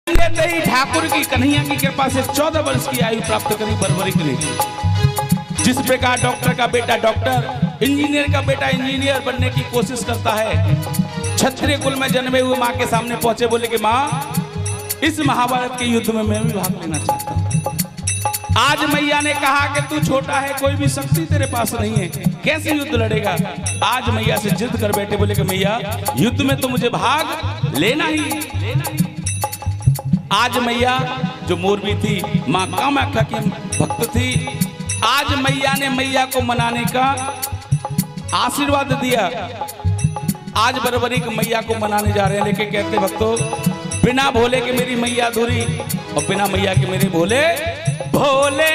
लेते ही ठाकुर की कन्हैया की कृपा से 14 वर्ष की आयु प्राप्त करी बर्बरीक ने। जिस प्रकार डॉक्टर का बेटा डॉक्टर, इंजीनियर का बेटा इंजीनियर बनने की कोशिश करता है, क्षत्रिय कुल में जन्मे हुए माँ के सामने पहुंचे, बोले कि माँ इस महाभारत के युद्ध में मैं भी भाग लेना चाहता हूँ। आज मैया ने कहा कि तू छोटा है, कोई भी शक्ति तेरे पास नहीं है, कैसे युद्ध लड़ेगा। आज मैया से जिद कर बैठे, बोले कि मैया युद्ध में तो मुझे भाग लेना ही। आज मैया जो मोरबी थी, माँ कामाख्या की भक्त थी, आज मैया ने मैया को मनाने का आशीर्वाद दिया। आज बर्बरीक मैया को मनाने जा रहे हैं, लेकिन कहते भक्तों बिना भोले के मेरी मैया अधूरी और बिना मैया के मेरे भोले भोले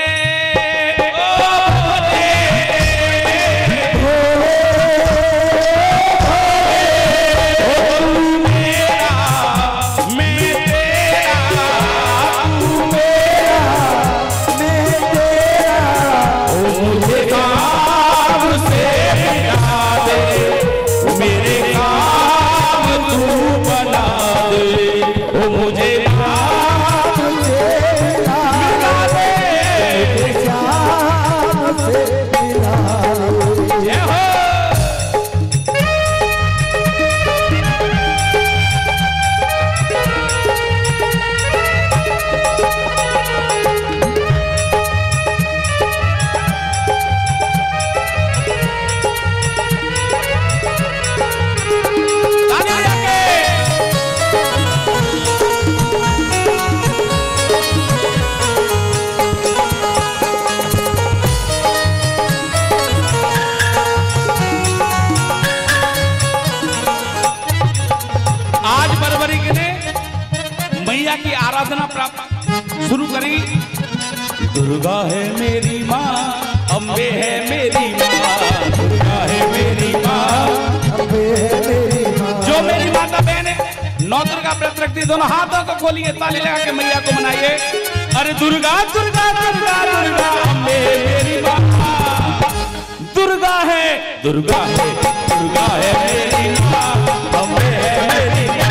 की आराधना प्राप्त शुरू करी। दुर्गा है मेरी माँ, अम्बे है मेरी माँ, दुर्गा है मेरी माँ, अम्बे है मेरी माँ। जो मेरी माता बहन है नौ दुर्गा व्रत रखती, दोनों हाथों को खोलिए, ताली लगा के मैया को मनाइए। अरे दुर्गा दुर्गा दुर्गा दुर्गा अम्बे है मेरी माँ, दुर्गा है दुर्गा है दुर्गा है मेरी माँ, अम्बे है मेरी माँ।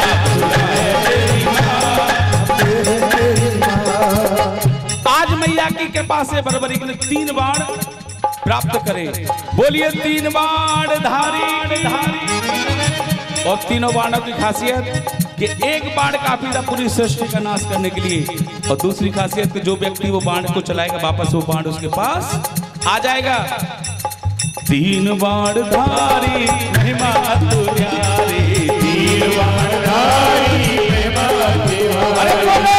आज मैया की कृपा से बर्बरीक ने 3 बाण प्राप्त करे। बोलिए 3 बाण धारी धारी। और तीनों बाणों की खासियत कि एक बाण काफी था पूरी सृष्टि का नाश करने के लिए, और दूसरी खासियत कि जो व्यक्ति वो बाण को चलाएगा वापस वो बाण उसके पास आ जाएगा। 3 बाण धारी महिमा तुझारी, 3 बाण धारी महिमा तुझारी।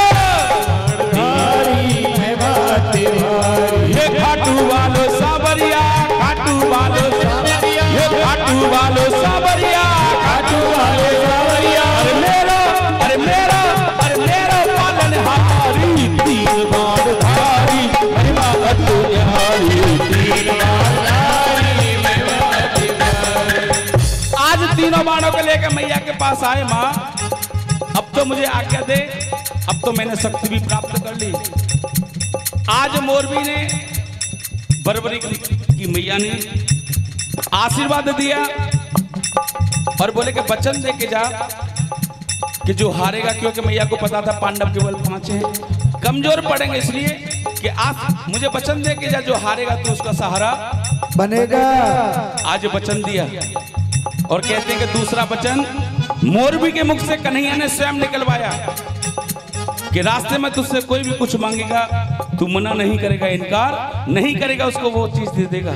ये खाटू वालो सावरिया, खाटू वालो सावरिया, ये खाटू वालो सावरिया, खाटू वालो सावरिया। अरे मेरा पालनहारी, 3 बाण धारी महिमा तुझारी, 3 बाण धारी महिमा तुझारी। आज तीनों बाणों को लेकर मैया के पास आए, माँ अब तो मुझे आज्ञा दे, अब तो मैंने शक्ति भी प्राप्त कर ली। आज मोरबी ने बर्बरीक की मैया ने आशीर्वाद दिया और बोले कि वचन दे के जा कि जो हारेगा, क्योंकि मैया को पता था पांडव केवल 5 हैं, कमजोर पड़ेंगे, इसलिए कि आज मुझे वचन दे के जा, जो हारेगा तो उसका सहारा बनेगा। आज वचन दिया और कहते हैं कि दूसरा वचन मोरबी के मुख से कन्हैया ने स्वयं निकलवाया कि रास्ते में तुझसे कोई भी कुछ मांगेगा तू मना नहीं करेगा, इनकार नहीं करेगा, उसको वो चीज दे देगा।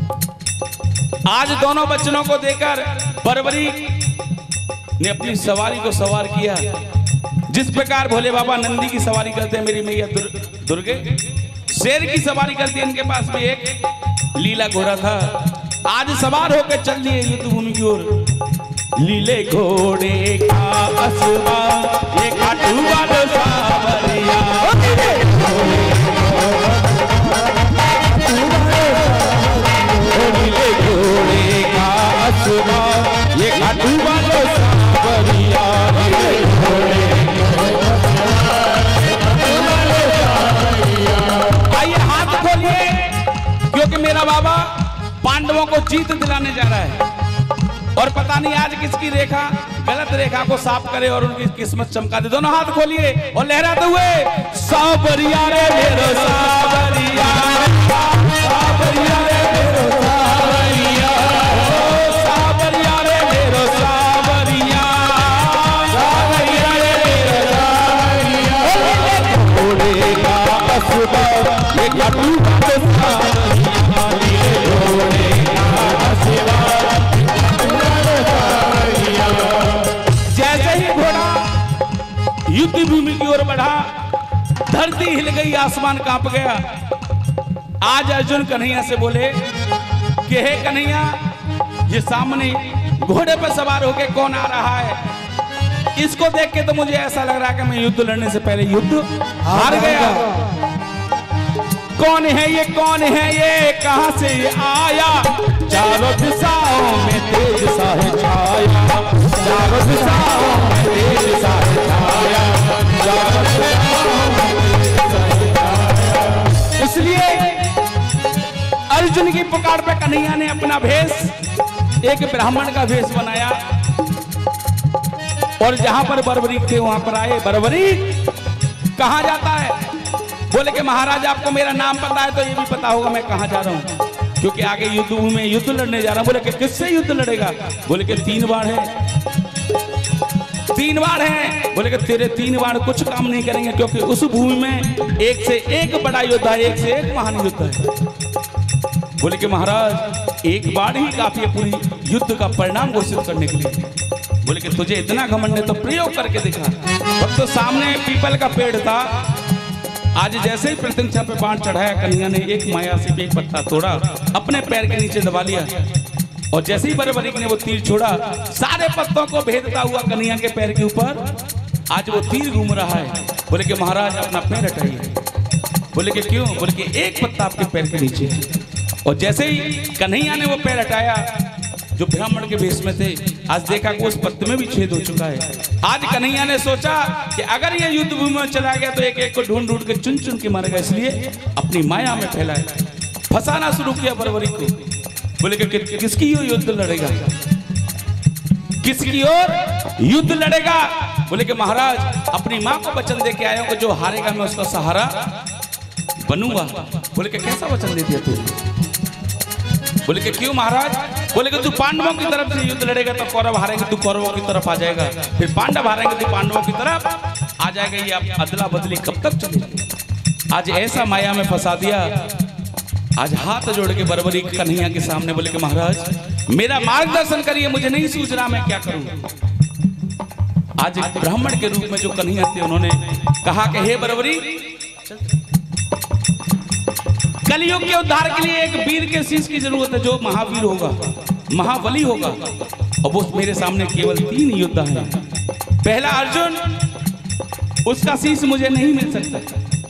आज दोनों बच्चों को देकर बर्बरीक ने अपनी सवारी को सवार किया। जिस प्रकार भोले बाबा नंदी की सवारी करते हैं, मेरी मैया दुर्गे शेर की सवारी करती है। इनके पास भी एक लीला घोड़ा था। आज सवार होकर चल दिए युद्ध भूमि की ओर। लीले घोड़े का असवा ये खाटू वालो सावरिया, लीले घोड़े का असवा ये खाटू वालो सावरिया। आइए हाथ खोलिए, क्योंकि मेरा बाबा पांडवों को जीत दिलाने जा रहा है। और पता नहीं आज किसकी रेखा गलत रेखा को साफ करे और उनकी किस्मत चमका दे। दोनों हाथ खोलिए और लहराते हुए सावरिया रे मेरो सावरिया, सावरिया रे मेरो सावरिया, सावरिया रे मेरो सावरिया, सावरिया रे मेरो सावरिया। घोड़े का असुबा ये घटू का सावरिया, घोड़े का असुबा। जैसे ही घोड़ा युद्ध भूमि की ओर बढ़ा, धरती हिल गई, आसमान कांप गया। आज अर्जुन कन्हैया से बोले कि हे कन्हैया, ये सामने घोड़े पर सवार होके कौन आ रहा है? इसको देख के तो मुझे ऐसा लग रहा है कि मैं युद्ध लड़ने से पहले युद्ध हार गया। कौन है ये, कौन है ये, कहां से ये आया? चारों दिशाओं में तेज सा है छाया, चारों दिशाओं में तेज सा है छाया, चारों दिशाओं में तेज सा है छाया। इसलिए अर्जुन की पुकार पे कन्हैया ने अपना भेष एक ब्राह्मण का भेष बनाया और जहां पर बर्बरीक थे वहां पर आए। बर्बरीक कहां जाता है? बोले कि महाराज आपको मेरा नाम पता है तो ये भी पता होगा मैं कहां जा रहा हूं, क्योंकि आगे युद्ध में युद्ध लड़ने जा रहा हूं। बोले कि किससे युद्ध लड़ेगा? बोले कि 3 बाण है, 3 बाण है। बोले कि तेरे 3 बाण कुछ काम नहीं करेंगे, क्योंकि उस भूमि में एक से एक बड़ा योद्धा है, एक से एक महान योद्धा है। बोले कि महाराज एक बाण ही काफी है पूरी युद्ध का परिणाम घोषित करने के लिए। बोले कि तुझे इतना घमंड है तो प्रयोग करके दिखा। अब तो सामने पीपल का पेड़ था, आज जैसे ही प्रत्यंचा पे बाण चढ़ाया, कन्हैया ने एक माया से एक पत्ता तोड़ा, अपने पैर के नीचे दबा लिया और जैसे ही बर्बरीक ने वो तीर छोड़ा, सारे पत्तों को भेदता हुआ कन्हैया के पैर के ऊपर आज वो तीर घूम रहा है। बोले कि महाराज अपना पैर हटाइए। बोले कि क्यों? बोले कि एक पत्ता आपके पैर के नीचे है। और जैसे ही कन्हैया ने वो पैर हटाया, जो ब्राह्मण के भेष में थे, आज देखा कि उस पत्ते में भी छेद हो चुका है। आज कन्हैया ने सोचा कि अगर ये युद्ध भूमि में चला गया तो एक एक को ढूंढ ढूंढ के चुन चुन के मारेगा, इसलिए अपनी माया में फैलाए, फंसाना शुरू किया बर्बरीक को। बोले कि किसकी ओर युद्ध लड़ेगा? किसकी ओर युद्ध लड़ेगा? बोले कि महाराज अपनी माँ को वचन दे के आया हूं कि जो हारेगा मैं उसका सहारा बनूंगा। बोले कि कैसा वचन दे दिया तू? बोले कि क्यों महाराज? बोले कि तू पांडवों की तरफ से युद्ध लड़ेगा तो कौरव हारेंगे, तू कौरवों की तरफ आ जाएगा, फिर पांडव हारेंगे तो पांडवों की तरफ आ जाएगा। ये आप अदला बदली कब तक चलेगी? आज ऐसा माया में फंसा दिया। आज हाथ जोड़ के बर्बरीक कन्हैया के सामने बोले कि महाराज मेरा मार्गदर्शन करिए, मुझे नहीं सूझ रहा मैं क्या करूं। आज ब्राह्मण के रूप में जो कन्हैया थे, उन्होंने कहा कि हे बर्बरीक, कलयुग के उद्धार के लिए एक वीर के शीश की जरूरत है, जो महावीर होगा, महाबली होगा। और वो मेरे सामने केवल 3 योद्धा हैं। पहला अर्जुन, उसका शीश मुझे नहीं मिल सकता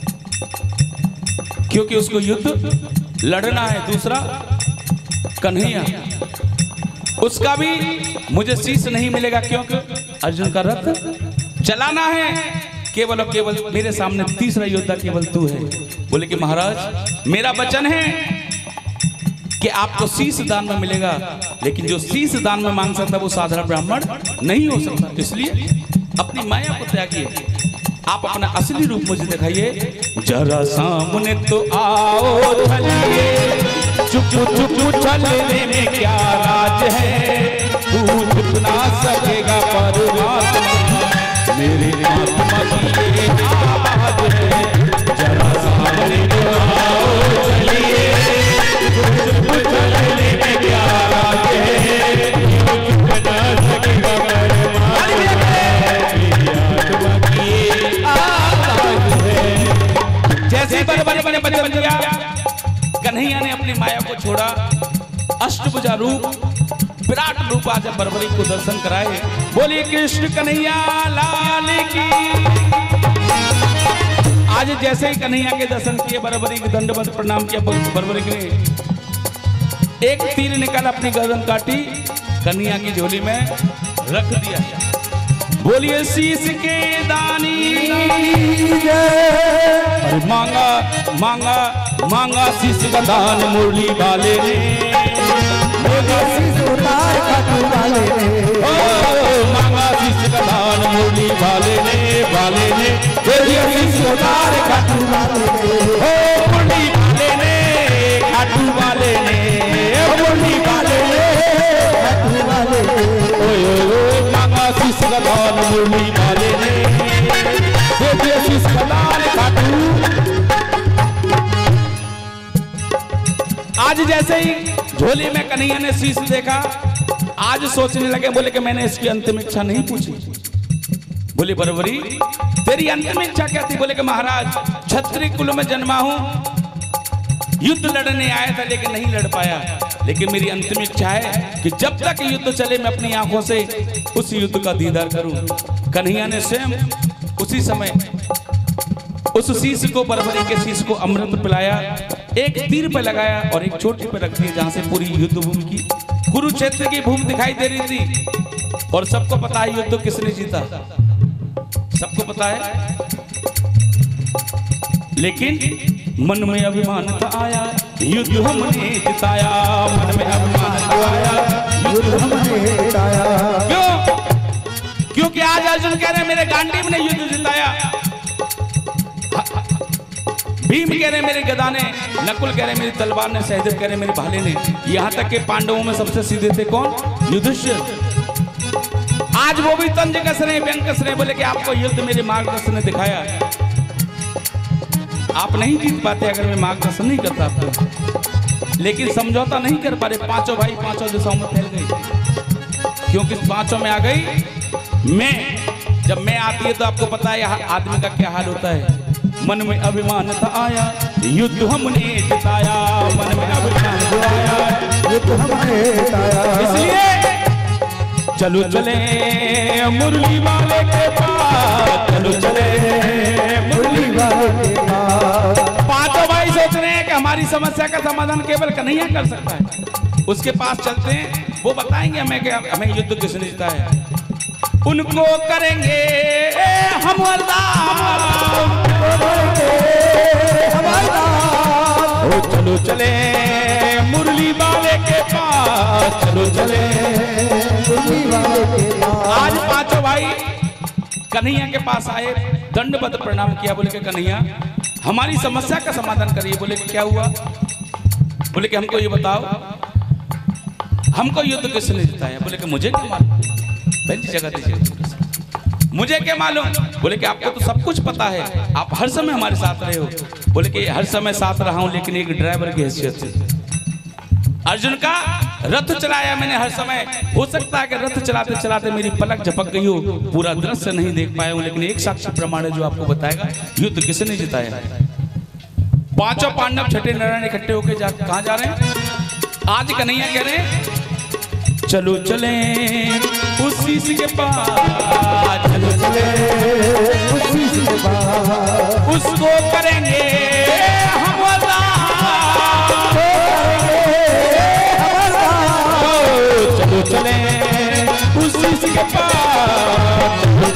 क्योंकि उसको युद्ध लड़ना है। दूसरा कन्हैया, उसका भी मुझे शीश नहीं मिलेगा क्योंकि अर्जुन का रथ चलाना है। केवल और केवल मेरे सामने तीसरा योद्धा केवल तू है। बोले कि महाराज मेरा वचन है कि आपको शीश दान में मिलेगा, लेकिन जो शीश दान में मांग सकता वो साधारण ब्राह्मण नहीं हो सकता। इसलिए अपनी माया को त्यागिए, आप अपना असली रूप मुझे दिखाइए। जरा सामने तो आओ चलिए, चुप चुप चलने में क्या राज है, तू ना सकेगा परमात्मा मेरे आत्मा की आवाज है। जरा सामने तो आओ चलिए, चुप चलने में क्या राज है, तू ना सकेगा परमात्मा मेरी आत्मा की आवाज है। जैसे बड़े बचन दिया, कन्हैया ने अपनी माया को छोड़ा, अष्टभुजा रूप विराट रूप आज बर्बरीक को दर्शन कराए। बोलिए कृष्ण कन्हैया लाल की। आज जैसे ही कन्हैया के दर्शन किए, बर्बरीक दंडवत प्रणाम किया, बर्बरीक ने एक तीर निकाल अपनी गर्दन काटी, कन्हैया की झोली में रख दिया। बोलिए शीश के दानी मांगा मांगा मांगा शीश का दान मुरली वाले ने, मांगा शीश वाले ने तेरी शीश उतार खाटू वाले ने, ओ मुरली वाले ने खाटू वाले ने, मुरली वाले ने खाटू वाले ने, ओए ओए मांगा शीश गलाल मुरली वाले ने तेरी शीश गलाल खाटू। आज जैसे ही झोली में कन्हैया ने शीश देखा, आज सोचने लगे, बोले कि मैंने इसकी अंतिम इच्छा नहीं पूछी। बोले बरबरी तेरी अंतिम इच्छा क्या थी? बोले कि महाराज क्षत्रिय कुल में जन्मा हूं, युद्ध लड़ने आया था लेकिन नहीं लड़ पाया, लेकिन मेरी अंतिम इच्छा है कि जब तक युद्ध चले मैं अपनी आंखों से उस युद्ध का दीदार करूं। कन्हैया ने स्वयं उसी समय उस शीश को, बरबरी के शीश को अमृत पिलाया, एक तीर पे लगाया और एक चोटी पे रख दिया, जहां से पूरी युद्ध भूमि की, कुरुक्षेत्र की भूमि दिखाई दे रही थी। और सबको पता है युद्ध किसने जीता, सबको पता है, लेकिन मन में अभिमान था आया, युद्ध हमने जिताया, मन में अभिमान था आया, युद्ध हमने जिताया। क्यों? क्योंकि आज अर्जुन कह रहे मेरे गांडीव ने युद्ध जिताया, भीम कह रहे मेरे गदा ने, नकुल कह रहे मेरी तलवार ने, सहदेव कह रहे मेरे भाले ने, यहाँ तक के पांडवों में सबसे सीधे थे कौन? युधिष्ठिर। आज वो भी तंज कस रहे, व्यंग कस रहे, बोले कि आपको युद्ध मेरे मार्गदर्शन ने दिखाया, आप नहीं जीत पाते अगर मैं मार्गदर्शन नहीं करता आपको। लेकिन समझौता नहीं कर पा रहे, पांचों भाई पांचों दिशाओं में फैल गए, क्योंकि पांचों में आ गई मैं। जब मैं आती है तो आपको पता है आदमी का क्या हाल होता है। मन में अभिमान था आया, युद्ध हमने जिताया, मन में अभिमान आया, युद्ध हमने जिताया। इसलिए चलो चले मुरली वाले के पास, चलो चले मुरली वाले के पास। पांचों भाई सोच रहे हैं कि हमारी समस्या का समाधान केवल कन्हैया कर सकता है, उसके पास चलते हैं, वो बताएंगे हमें युद्ध किसने जिताया। उनको करेंगे हम चलो चले मुरली वाले के पास, चलो चले मुरली वाले के पास। आज पांचों भाई कन्हैया के पास आए, दंडवत प्रणाम किया, बोले कि कन्हैया हमारी समस्या का समाधान करिए। बोले कि क्या हुआ? बोले कि हमको ये बताओ, हमको युद्ध किसने जिताया? बोले कि मुझे क्या मालूम, जगह दीजिए, मुझे क्या मालूम? बोले कि आपको तो सब कुछ पता है, आप हर समय हमारे साथ रहे हो। बोले कि हर समय साथ रहा हूं, लेकिन एक ड्राइवर की हैसियत से। अर्जुन का रथ चलाया मैंने हर समय, हो सकता है कि रथ चलाते चलाते मेरी पलक झपक गई हो, पूरा दृश्य नहीं देख पाया हूं, लेकिन एक साक्षी प्रमाण है जो आपको बताएगा युद्ध किसने जिताया। पांचों पांडव छठे नारायण इकट्ठे होकर कहां जा रहे हैं? आज कन्हैया कह रहे हैं चलो चले उस शीश के पास, चलो चले उस शीश के पास, उसको करेंगे हम चलो चले उस शीश के पास,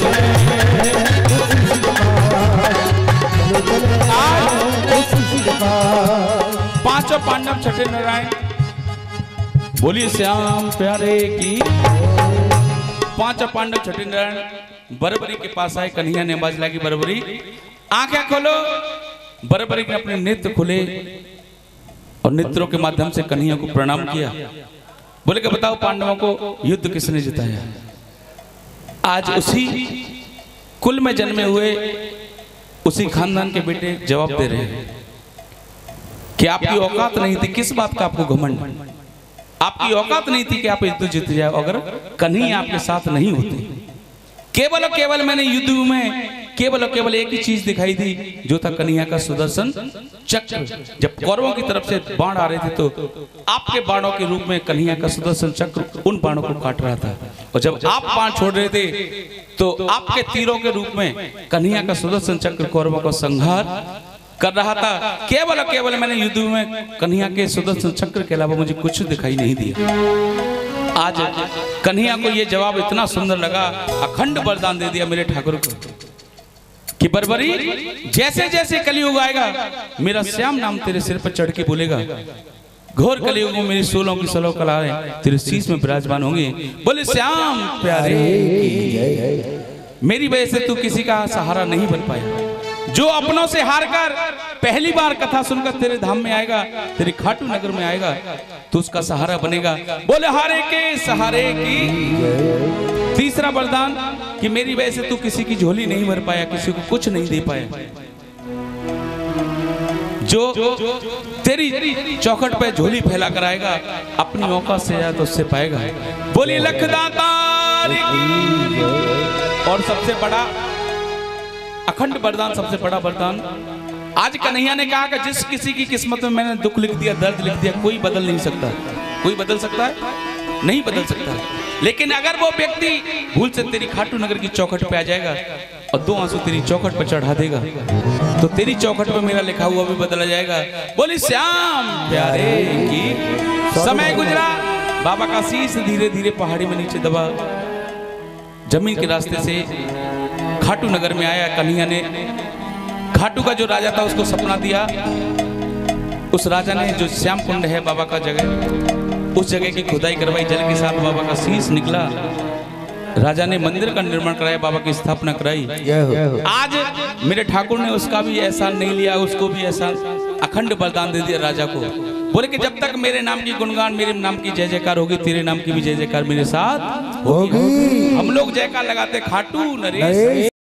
पांचों पांडव छठे नारायण, बोलिए श्याम प्यारे की। पांचों पांडव छठे नारायण बरबरी के पास आए, कन्हैया ने आवाज लगी बरबरी आंखें खोलो। बरबरी ने अपने नेत्र खोले और नेत्रों के माध्यम से कन्हैया को प्रणाम किया। बोले कि बताओ पांडवों को युद्ध किसने जिताया? आज उसी कुल में जन्मे हुए उसी खानदान के बेटे जवाब दे रहे हैं कि आपकी औकात नहीं थी, किस बात का आपको घमंड? आपकी औकात नहीं थी कि आप युद्ध जीत जाओ अगर कन्हैया आपके साथ नहीं होते। केवल और केवल मैंने युद्ध में केवल और केवल एक ही चीज दिखाई दी, जो था कन्हैया का सुदर्शन चक्र। जब कौरवों की तरफ से बाण आ रहे थे तो आपके बाणों के रूप में कन्हैया का सुदर्शन चक्र उन बाणों को काट रहा था, और जब आप बाण छोड़ रहे थे तो आपके तीरों के रूप में कन्हैया का सुदर्शन चक्र कौरवों को संहार कर रहा था। केवल और केवल मैंने युद्ध में कन्हैया के सुदर्शन चक्र के अलावा मुझे कुछ दिखाई नहीं दिया। आज कन्हैया को यह जवाब इतना सुंदर लगा, अखंड वरदान दे दिया मेरे ठाकुर को कि बरबरी जैसे जैसे कलयुग आएगा मेरा श्याम नाम तेरे सिर पर चढ़ के बोलेगा। घोर कलयुग में मेरी 16 की 16 कलाएं तेरे शीश में विराजमान होंगी। बोले श्याम प्यारे की जय। मेरी वजह से तू किसी का सहारा नहीं बन पाया। जो अपनों से हार कर पहली बार कथा सुनकर तेरे धाम में आएगा, तेरे खाटू नगर में आएगा, तो उसका सहारा बनेगा। बोले हारे के सहारे की। तीसरा वरदान कि मेरी वजह से तू किसी की झोली नहीं भर पाया, किसी को कुछ नहीं दे पाया। जो तेरी चौखट पे झोली फैला कर आएगा, अपनी औकात से ज्यादा उससे पाएगा। बोली लखदातार की। और सबसे बड़ा अखंड वरदान, सबसे बड़ा वरदान, आज कन्हैया ने कहा कि जिस किसी की किस्मत में मैंने दुख लिख दिया, दर्द लिख दिया, कोई बदल नहीं सकता। कोई बदल सकता है? नहीं बदल सकता। लेकिन अगर वो व्यक्ति भूल से तेरी खाटू नगर की चौखट पे आ जाएगा और 2 आंसू तेरी चौखट पे चढ़ा देगा, तो तेरी चौखट पे मेरा लिखा हुआ भी बदला जाएगा। बोली श्याम प्यारे की। समय गुजरा, बाबा का शीश धीरे धीरे पहाड़ी में नीचे दबा, जमीन के रास्ते से खाटू नगर में आया। कन्हैया ने खाटू का जो राजा था उसको सपना दिया। उस राजा ने जो श्याम कुंड है बाबा का जगह, उस जगह की खुदाई करवाई, जल के साथ बाबा का शीश निकला। राजा ने मंदिर का निर्माण कराया, बाबा की स्थापना कराई। आज मेरे ठाकुर ने उसका भी एहसान नहीं लिया, उसको भी एहसान अखंड वरदान दे दिया राजा को। बोले कि जब तक मेरे नाम की गुणगान, मेरे नाम की जय जयकार होगी, तेरे नाम की भी जय जयकार मेरे साथ होगी। हम लोग जयकार लगाते खाटू नरेश।